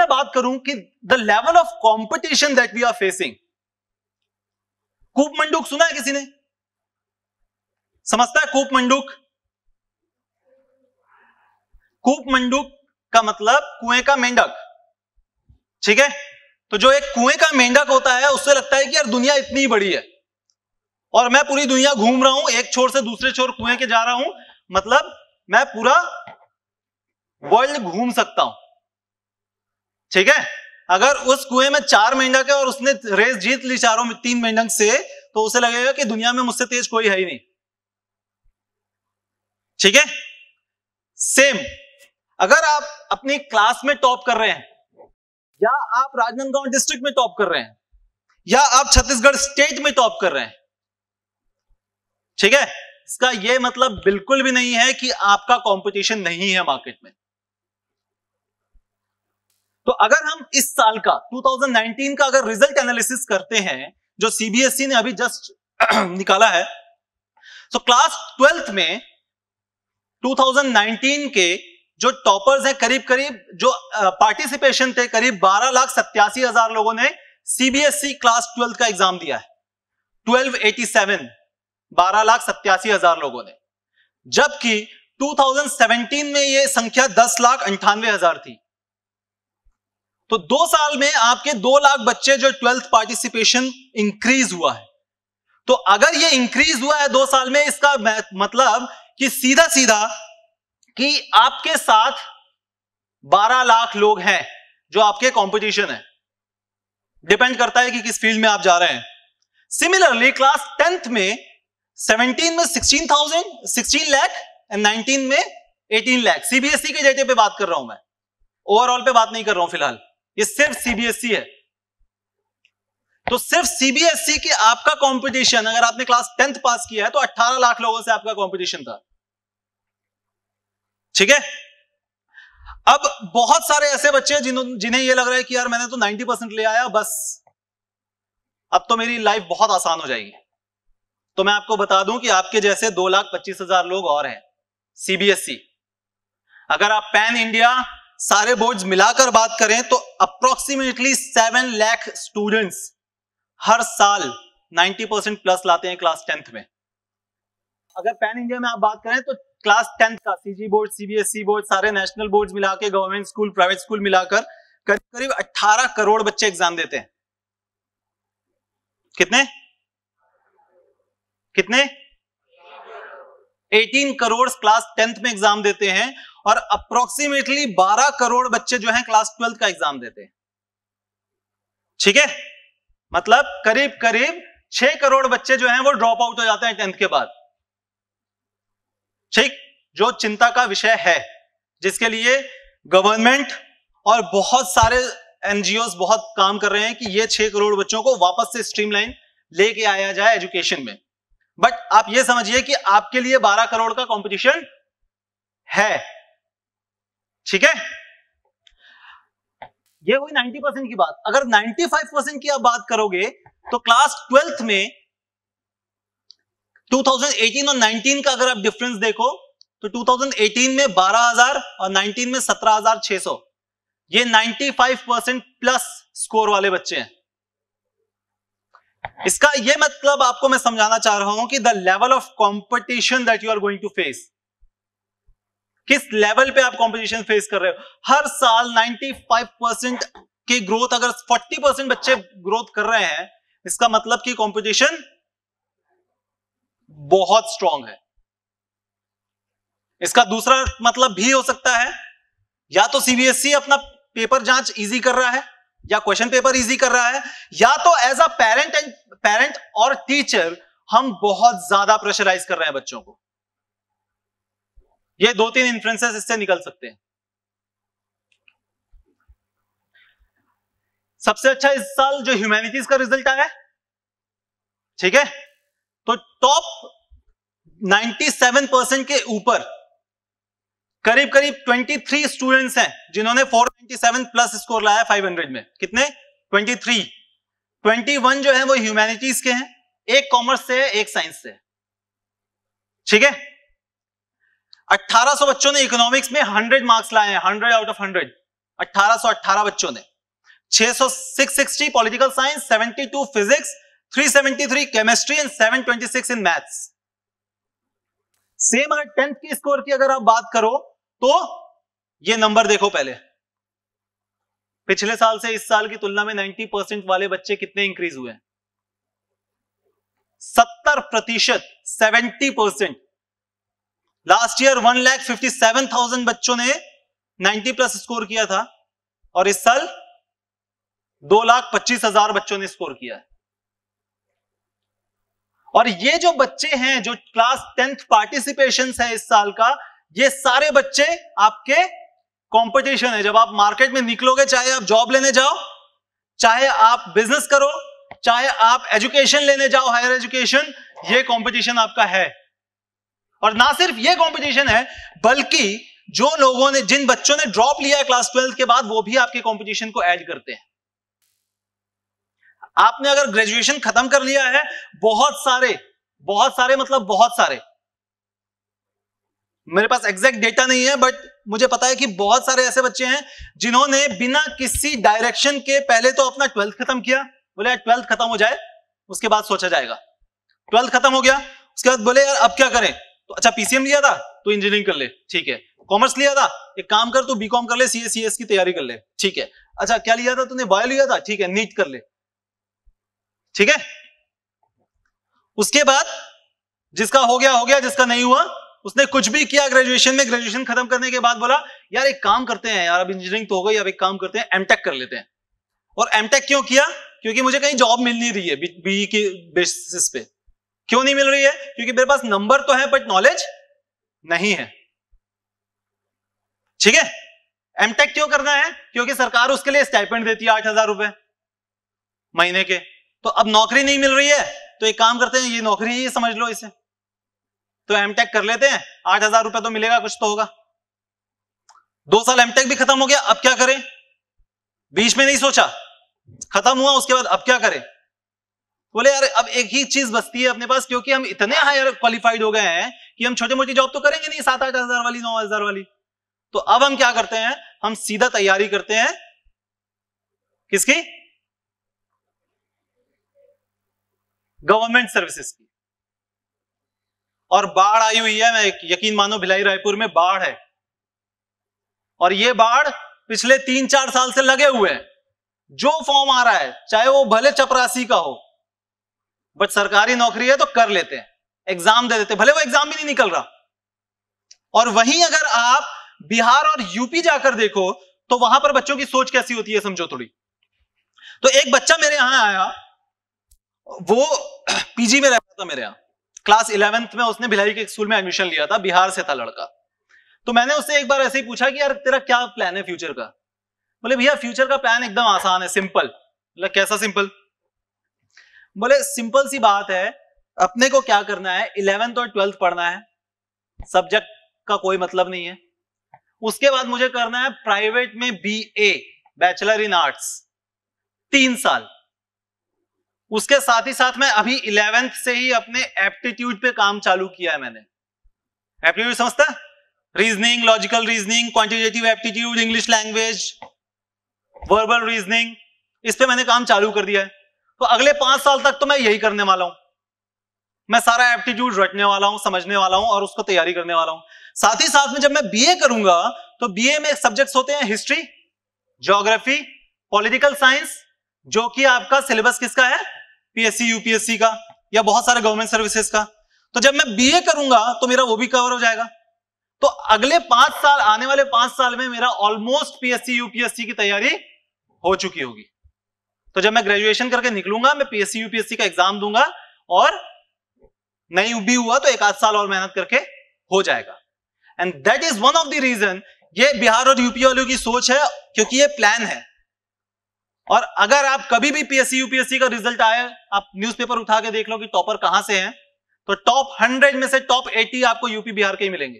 मैं बात करूं कि the level of competition that we are facing, कूप मंडूक सुना है किसी ने? समझता है कूप मंडूक? कूप मंडूक का मतलब कुएं का मेंढक, ठीक है? तो जो एक कुएं का मेंढक होता है उससे लगता है कि यार दुनिया इतनी बड़ी है और मैं पूरी दुनिया घूम रहा हूं, एक छोर से दूसरे छोर कुएं के जा रहा हूं, मतलब मैं पूरा वर्ल्ड घूम सकता हूं, ठीक है? अगर उस कुएं में 4 मेंढक है और उसने रेस जीत ली चारों 3 मेंढक से, तो उसे लगेगा कि दुनिया में मुझसे तेज कोई है ही नहीं, ठीक है? सेम अगर आप अपनी क्लास में टॉप कर रहे हैं, या आप राजनांदगांव डिस्ट्रिक्ट में टॉप कर रहे हैं, या आप छत्तीसगढ़ स्टेट में टॉप कर रहे हैं, ठीक है, इसका यह मतलब बिल्कुल भी नहीं है कि आपका कंपटीशन नहीं है मार्केट में। तो अगर हम इस साल का 2019 का अगर रिजल्ट एनालिसिस करते हैं जो सीबीएसई ने अभी जस्ट निकाला है, तो क्लास 12th में 2019 के जो टॉपर्स हैं, करीब करीब जो पार्टिसिपेशन थे, करीब 12,87,000 लोगों ने सीबीएसई क्लास 12th का एग्जाम दिया है। 1287 12,87,000 लोगों ने, जबकि 2017 में यह संख्या 10,98,000 थी। तो 2 साल में आपके 2 लाख बच्चे जो 12th पार्टिसिपेशन इंक्रीज हुआ है। तो अगर ये इंक्रीज हुआ है 2 साल में, इसका मतलब कि सीधा सीधा कि आपके साथ 12 लाख लोग हैं जो आपके कंपटीशन है। डिपेंड करता है कि किस फील्ड में आप जा रहे हैं। सिमिलरली क्लास 10th में 17 में 16 लाख एंड 19 में 18 लाख। सीबीएसई के डेटे पे बात कर रहा हूं मैं, ओवरऑल पे बात नहीं कर रहा हूं फिलहाल, ये सिर्फ सीबीएसई है। तो सिर्फ सीबीएसई के आपका कंपटीशन, अगर आपने क्लास 10th पास किया है तो 18 लाख लोगों से आपका कंपटीशन था, ठीक है? अब बहुत सारे ऐसे बच्चे जिन्हें ये लग रहा है कि यार मैंने तो 90% ले आया, बस अब तो मेरी लाइफ बहुत आसान हो जाएगी। तो मैं आपको बता दूं कि आपके जैसे 2,25,000 लोग और हैं सीबीएसई। अगर आप पैन इंडिया सारे बोर्ड्स मिलाकर बात करें तो अप्रोक्सीमेटली 7 लाख स्टूडेंट्स हर साल 90% प्लस लाते हैं क्लास 10th में। अगर पैन इंडिया में आप बात करें तो क्लास 10th का सीजी बोर्ड, सीबीएसई बोर्ड, सारे नेशनल बोर्ड्स मिला के, गवर्नमेंट स्कूल, प्राइवेट स्कूल मिलाकर करीब करीब 18 करोड़ बच्चे एग्जाम देते हैं। कितने 18 करोड़ क्लास 10th में एग्जाम देते हैं और अप्रोक्सीमेटली 12 करोड़ बच्चे जो हैं क्लास 12th का एग्जाम देते हैं, ठीक है? मतलब करीब करीब 6 करोड़ बच्चे जो हैं वो ड्रॉप आउट हो जाते हैं 10th के बाद, ठीक? जो चिंता का विषय है, जिसके लिए गवर्नमेंट और बहुत सारे एनजीओस बहुत काम कर रहे हैं कि ये 6 करोड़ बच्चों को वापस से स्ट्रीमलाइन लेके आया जाए एजुकेशन में। बट आप ये समझिए कि आपके लिए 12 करोड़ का कंपटीशन है, ठीक है? ये हुई 90% की बात। अगर 95% की आप बात करोगे तो क्लास 12th में 2018 और 19 का अगर आप डिफरेंस देखो तो 2018 में 12,000 और 19 में 17,600, ये 95% प्लस स्कोर वाले बच्चे हैं। इसका ये मतलब आपको मैं समझाना चाह रहा हूं कि the level of competition that you are going to face, किस लेवल पे आप कंपटीशन फेस कर रहे हो। हर साल 95% की ग्रोथ, अगर 40% बच्चे ग्रोथ कर रहे हैं, इसका मतलब कि कंपटीशन बहुत स्ट्रांग है। इसका दूसरा मतलब भी हो सकता है, या तो सीबीएसई अपना पेपर जांच इजी कर रहा है या क्वेश्चन पेपर इजी कर रहा है, या तो एज अ पेरेंट और टीचर हम बहुत ज्यादा प्रेशराइज कर रहे हैं बच्चों को। ये 2-3 इन्फ्लुएंसेस इससे निकल सकते हैं। सबसे अच्छा इस साल जो ह्यूमैनिटीज का रिजल्ट आया है, ठीक है, तो टॉप 97% के ऊपर करीब करीब 23 स्टूडेंट्स हैं जिन्होंने 497 प्लस स्कोर लाया 500 में। कितने? 23। 21 जो है वो ह्यूमैनिटीज के हैं, एक कॉमर्स से है, एक साइंस से है, ठीक है? 1800 बच्चों ने इकोनॉमिक्स में 100 मार्क्स लाए हैं, 100 आउट ऑफ 100। 1818 बच्चों ने, 660 political science, 72 physics, 373 chemistry and 726 in maths. Same अगर 10th की स्कोर की अगर आप बात करो तो ये नंबर देखो पहले, पिछले साल से इस साल की तुलना में 90% वाले बच्चे कितने इंक्रीज हुए हैं? 70%, 70%। लास्ट ईयर 1,57,000 बच्चों ने 90 प्लस स्कोर किया था और इस साल 2,25,000 बच्चों ने स्कोर किया है। और ये जो बच्चे हैं जो क्लास 10th पार्टिसिपेशन है इस साल का, ये सारे बच्चे आपके कंपटीशन है। जब आप मार्केट में निकलोगे, चाहे आप जॉब लेने जाओ, चाहे आप बिजनेस करो, चाहे आप एजुकेशन लेने जाओ, हायर एजुकेशन, ये कंपटीशन आपका है। और ना सिर्फ ये कंपटीशन है, बल्कि जो लोगों ने, जिन बच्चों ने ड्रॉप लिया है क्लास 12 के बाद, वो भी आपके कंपटीशन को ऐड करते हैं। आपने अगर ग्रेजुएशन खत्म कर लिया है, बहुत सारे मतलब बहुत सारे, मेरे पास एग्जैक्ट डेटा नहीं है बट मुझे पता है कि बहुत सारे ऐसे बच्चे हैं जिन्होंने बिना किसी डायरेक्शन के पहले तो अपना 12th खत्म किया, बोले यार 12th खत्म हो जाए उसके बाद सोचा जाएगा। 12th खत्म हो गया, उसके बाद बोले यार अब क्या करें, तो अच्छा पीसीएम लिया था तो इंजीनियरिंग कर ले, ठीक है। कॉमर्स लिया था, एक काम कर तू बीकॉम कर ले, सीएस की तैयारी कर ले, ठीक है। अच्छा क्या लिया था तूने, बायो लिया था, ठीक है, नीट कर ले, ठीक है। उसके बाद जिसका हो गया, जिसका नहीं हुआ उसने कुछ भी किया ग्रेजुएशन में, ग्रेजुएशन खत्म करने के बाद बोला यार एक काम करते हैं यार, अब इंजीनियरिंग तो हो गई, अब एक काम करते हैं एमटेक कर लेते हैं। और एमटेक क्यों किया? क्योंकि मुझे कहीं जॉब मिल नहीं रही है बीई के बेसिस पे। क्यों नहीं मिल रही है? क्योंकि मेरे पास नंबर तो है बट नॉलेज नहीं है, ठीक है। एमटेक क्यों करना है? क्योंकि सरकार उसके लिए स्टाइपेंड देती है 8,000 रुपए महीने के। तो अब नौकरी नहीं मिल रही है तो एक काम करते हैं, ये नौकरी ही समझ लो इसे, तो एमटेक कर लेते हैं, 8,000 रुपए तो मिलेगा, कुछ तो होगा। 2 साल एमटेक भी खत्म हो गया, अब क्या करें? बीच में नहीं सोचा, खत्म हुआ, उसके बाद अब क्या करें? बोले यार अब एक ही चीज बचती है अपने पास, क्योंकि हम इतने हायर क्वालिफाइड हो गए हैं कि हम छोटी मोटी जॉब तो करेंगे नहीं, 7-8 हजार वाली, 9,000 वाली। तो अब हम क्या करते हैं, हम सीधा तैयारी करते हैं किसकी? गवर्नमेंट सर्विसेज की। और बाढ़ आई हुई है, मैं यकीन मानो भिलाई रायपुर में बाढ़ है, और ये बाढ़ पिछले 3-4 साल से लगे हुए हैं। जो फॉर्म आ रहा है, चाहे वो भले चपरासी का हो, बट सरकारी नौकरी है तो कर लेते हैं, एग्जाम दे देते, भले वो एग्जाम भी नहीं निकल रहा। और वहीं अगर आप बिहार और यूपी जाकर देखो तो वहां पर बच्चों की सोच कैसी होती है, समझो थोड़ी। तो एक बच्चा मेरे यहां आया, वो पीजी में रहता था मेरे यहां, क्लास 11th में उसने भिलाई के स्कूल में एडमिशन लिया था, बिहार से था लड़का। तो मैंने उससे एक बार ऐसे ही पूछा कि यार तेरा क्या प्लान है फ्यूचर का? बोले भैया फ्यूचर का प्लान एकदम आसान है, सिंपल। बोला कैसा सिंपल? बोले सिंपल सी बात है, अपने को क्या करना है, 11th और 12th पढ़ना है, सब्जेक्ट का कोई मतलब नहीं है। उसके बाद मुझे करना है प्राइवेट में बीए, बैचलर इन आर्ट्स, 3 साल। उसके साथ ही साथ मैं अभी 11th से ही अपने एप्टीट्यूड पे काम चालू किया है मैंने। एप्टीट्यूड समझता है? Reasoning, logical reasoning, quantitative aptitude, English language, verbal reasoning, इस पे मैंने काम चालू कर दिया है। तो अगले 5 साल तक तो मैं यही करने वाला हूं, मैं सारा एप्टीट्यूड रटने वाला हूं, समझने वाला हूं और उसको तैयारी करने वाला हूं। साथ ही साथ में जब मैं बीए करूंगा तो बीए में सब्जेक्ट्स होते हैं हिस्ट्री, ज्योग्राफी, पॉलिटिकल साइंस, जो कि आपका सिलेबस किसका है, पीएससी यूपीएससी का या बहुत सारे गवर्नमेंट सर्विसेज का। तो जब मैं बीए करूंगा तो मेरा वो भी कवर हो जाएगा। तो अगले 5 साल, आने वाले 5 साल में मेरा ऑलमोस्ट पीएससी यूपीएससी की तैयारी हो चुकी होगी। तो जब मैं ग्रेजुएशन करके निकलूंगा, मैं पीएससी यूपीएससी का एग्जाम दूंगा और नहीं भी हुआ तो 1-8 साल और मेहनत करके हो जाएगा। And that is one of the reason, ये बिहार और यूपी वालों की सोच है, क्योंकि ये प्लान है। और अगर आप कभी भी पीएससी यूपीएससी का रिजल्ट आए, आप न्यूज़पेपर उठा के देख लो कि टॉपर कहां से हैं, तो टॉप 100 में से टॉप 80 आपको यूपी बिहार के ही मिलेंगे,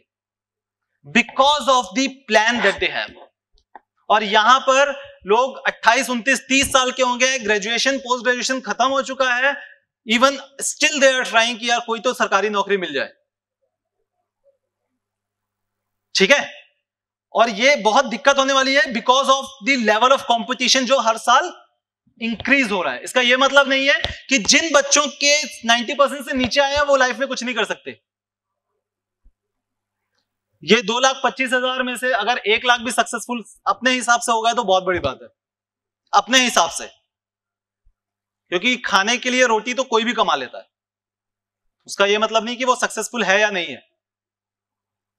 because of the plan that they have. और यहां पर लोग 28, 29, 30 साल के होंगे, ग्रेजुएशन पोस्ट ग्रेजुएशन खत्म हो चुका है, even still they are trying कि यार कोई तो सरकारी नौकरी मिल जाए, ठीक है। और ये बहुत दिक्कत होने वाली है because of the level of competition जो हर साल इंक्रीज हो रहा है। इसका ये मतलब नहीं है कि जिन बच्चों के 90% से नीचे आए हैं वो लाइफ में कुछ नहीं कर सकते। ये 2,25,000 में से अगर 1 लाख भी सक्सेसफुल अपने हिसाब से होगा तो बहुत बड़ी बात है, अपने हिसाब से, क्योंकि खाने के लिए रोटी तो कोई भी कमा लेता है। उसका ये मतलब नहीं कि वो सक्सेसफुल है या नहीं है।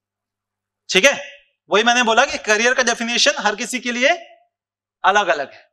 ठीक है, वही मैंने बोला कि करियर का डेफिनेशन हर किसी के लिए अलग अलग है।